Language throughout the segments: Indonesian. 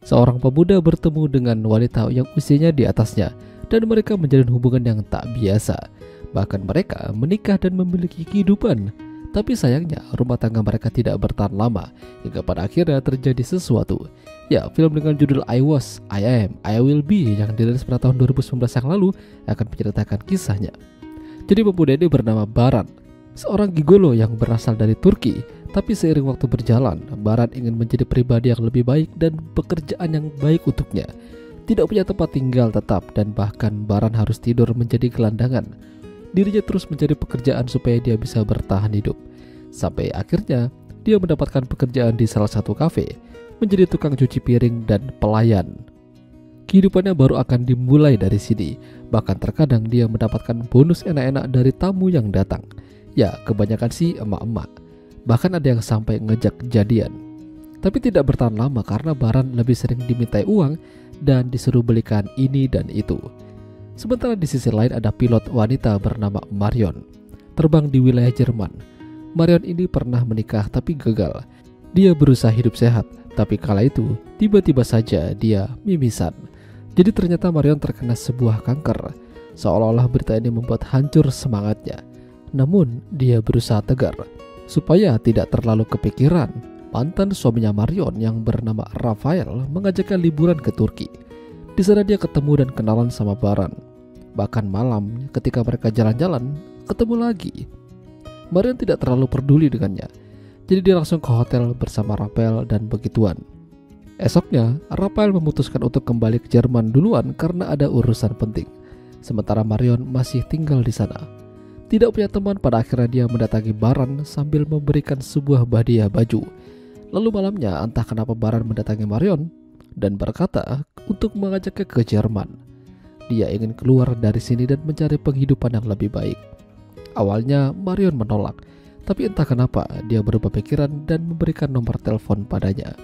Seorang pemuda bertemu dengan wanita yang usianya di atasnya dan mereka menjalin hubungan yang tak biasa. Bahkan mereka menikah dan memiliki kehidupan. Tapi sayangnya rumah tangga mereka tidak bertahan lama hingga pada akhirnya terjadi sesuatu. Ya, film dengan judul I Was, I Am, I Will Be yang dirilis pada tahun 2019 yang lalu akan menceritakan kisahnya. Jadi pemuda ini bernama Baran, seorang gigolo yang berasal dari Turki. Tapi seiring waktu berjalan, Baran ingin menjadi pribadi yang lebih baik dan pekerjaan yang baik untuknya. Tidak punya tempat tinggal tetap dan bahkan Baran harus tidur menjadi gelandangan. Dirinya terus mencari pekerjaan supaya dia bisa bertahan hidup. Sampai akhirnya dia mendapatkan pekerjaan di salah satu kafe, menjadi tukang cuci piring dan pelayan. Kehidupannya baru akan dimulai dari sini. Bahkan terkadang dia mendapatkan bonus enak-enak dari tamu yang datang. Ya, kebanyakan sih emak-emak. Bahkan ada yang sampai ngejak jadian. Tapi tidak bertahan lama karena Baran lebih sering dimintai uang dan disuruh belikan ini dan itu. Sementara di sisi lain ada pilot wanita bernama Marion, terbang di wilayah Jerman. Marion ini pernah menikah tapi gagal. Dia berusaha hidup sehat, tapi kala itu tiba-tiba saja dia mimisan. Jadi ternyata Marion terkena sebuah kanker. Seolah-olah berita ini membuat hancur semangatnya. Namun dia berusaha tegar supaya tidak terlalu kepikiran. Mantan suaminya Marion yang bernama Rafael mengajaknya liburan ke Turki. Di sana dia ketemu dan kenalan sama Baran. Bahkan malam ketika mereka jalan-jalan, ketemu lagi. Marion tidak terlalu peduli dengannya. Jadi dia langsung ke hotel bersama Rafael dan begituan. Esoknya, Rafael memutuskan untuk kembali ke Jerman duluan karena ada urusan penting. Sementara Marion masih tinggal di sana. Tidak punya teman, pada akhirnya dia mendatangi Baran sambil memberikan sebuah hadiah baju. Lalu malamnya entah kenapa Baran mendatangi Marion dan berkata untuk mengajaknya ke Jerman. Dia ingin keluar dari sini dan mencari penghidupan yang lebih baik. Awalnya Marion menolak, tapi entah kenapa dia berubah pikiran dan memberikan nomor telepon padanya.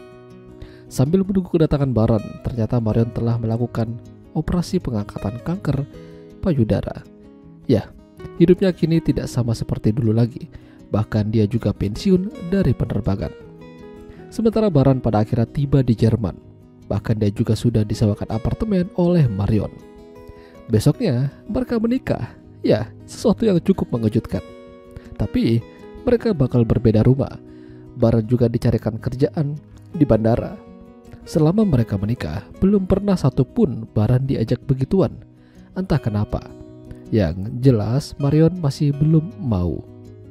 Sambil menunggu kedatangan Baran, ternyata Marion telah melakukan operasi pengangkatan kanker payudara. Ya, hidupnya kini tidak sama seperti dulu lagi. Bahkan dia juga pensiun dari penerbangan. Sementara Baran pada akhirnya tiba di Jerman. Bahkan dia juga sudah disewakan apartemen oleh Marion. Besoknya mereka menikah. Ya, sesuatu yang cukup mengejutkan. Tapi mereka bakal berbeda rumah. Baran juga dicarikan kerjaan di bandara. Selama mereka menikah, belum pernah satupun Baran diajak begituan. Entah kenapa. Yang jelas Marion masih belum mau.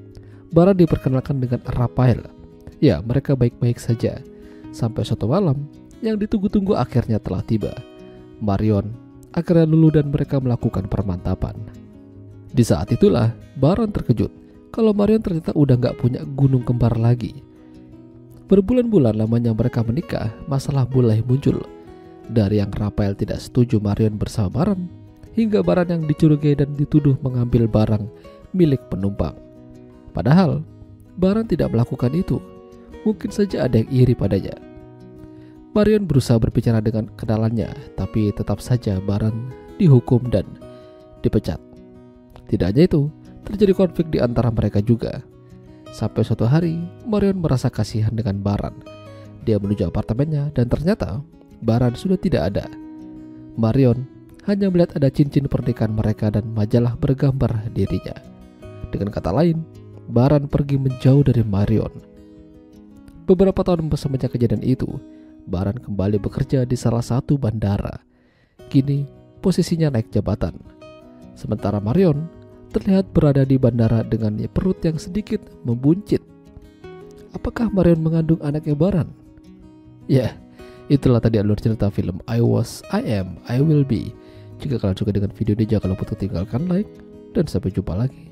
Baran diperkenalkan dengan Rafael. Ya, mereka baik-baik saja. Sampai suatu malam yang ditunggu-tunggu akhirnya telah tiba. Marion akhirnya luluh dan mereka melakukan permantapan. Di saat itulah Baran terkejut kalau Marion ternyata udah gak punya gunung kembar lagi. Berbulan-bulan lamanya mereka menikah, masalah mulai muncul. Dari yang Rafael tidak setuju Marion bersama Baran, hingga Baran yang dicurigai dan dituduh mengambil barang milik penumpang. Padahal Baran tidak melakukan itu. Mungkin saja ada yang iri padanya. Marion berusaha berbicara dengan kenalannya, tapi tetap saja Baran dihukum dan dipecat. Tidak hanya itu, terjadi konflik di antara mereka juga. Sampai suatu hari, Marion merasa kasihan dengan Baran. Dia menuju apartemennya dan ternyata Baran sudah tidak ada. Marion hanya melihat ada cincin pernikahan mereka dan majalah bergambar dirinya. Dengan kata lain, Baran pergi menjauh dari Marion. Beberapa tahun semenjak kejadian itu, Baran kembali bekerja di salah satu bandara. Kini posisinya naik jabatan. Sementara Marion terlihat berada di bandara dengan perut yang sedikit membuncit. Apakah Marion mengandung anaknya Baran? Ya, itulah tadi alur cerita film I Was, I Am, I Will Be. Jika kalian suka dengan video ini, jangan lupa untuk tinggalkan like dan sampai jumpa lagi.